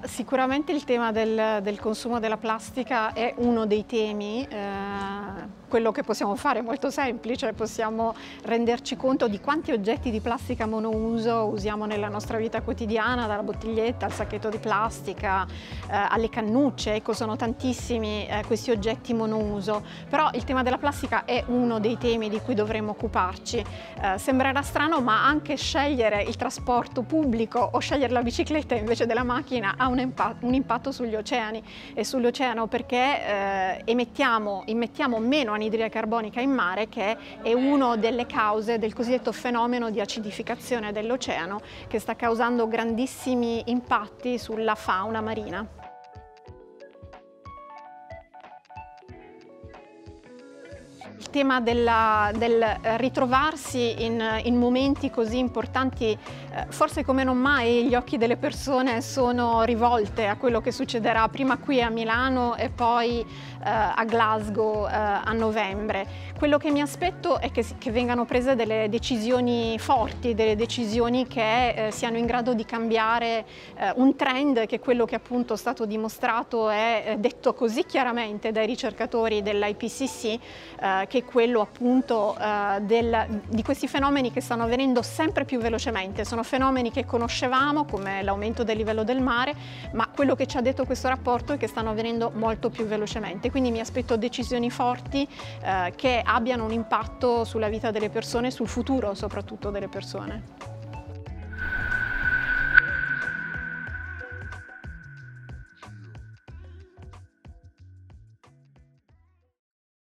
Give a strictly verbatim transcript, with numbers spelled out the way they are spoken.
sicuramente il tema del, del consumo della plastica è uno dei temi. Eh, quello che possiamo fare è molto semplice, possiamo renderci conto di quanti oggetti di plastica monouso usiamo nella nostra vita quotidiana, dalla bottiglietta al sacchetto di plastica, eh, alle cannucce. Ecco, sono tantissimi eh, questi oggetti monouso, però il tema della plastica è uno dei temi di cui dovremmo occuparci. Eh, sembrerà strano, ma anche scegliere il trasporto pubblico o scegliere la bicicletta invece della macchina ha un impatto, un impatto sugli oceani e sull'oceano, perché eh, emettiamo, immettiamo meno anidride carbonica in mare, che è una delle cause del cosiddetto fenomeno di acidificazione dell'oceano, che sta causando grandissimi impatti sulla fauna marina. Il tema della, del ritrovarsi in, in momenti così importanti, eh, forse come non mai gli occhi delle persone sono rivolte a quello che succederà prima qui a Milano e poi eh, a Glasgow eh, a novembre. Quello che mi aspetto è che, che vengano prese delle decisioni forti, delle decisioni che eh, siano in grado di cambiare eh, un trend, che è quello che appunto è stato dimostrato e detto così chiaramente dai ricercatori dell'I P C C, eh, che è quello appunto eh, del, di questi fenomeni che stanno avvenendo sempre più velocemente. Sono fenomeni che conoscevamo, come l'aumento del livello del mare, ma quello che ci ha detto questo rapporto è che stanno avvenendo molto più velocemente. Quindi mi aspetto decisioni forti eh, che abbiano un impatto sulla vita delle persone, sul futuro soprattutto delle persone.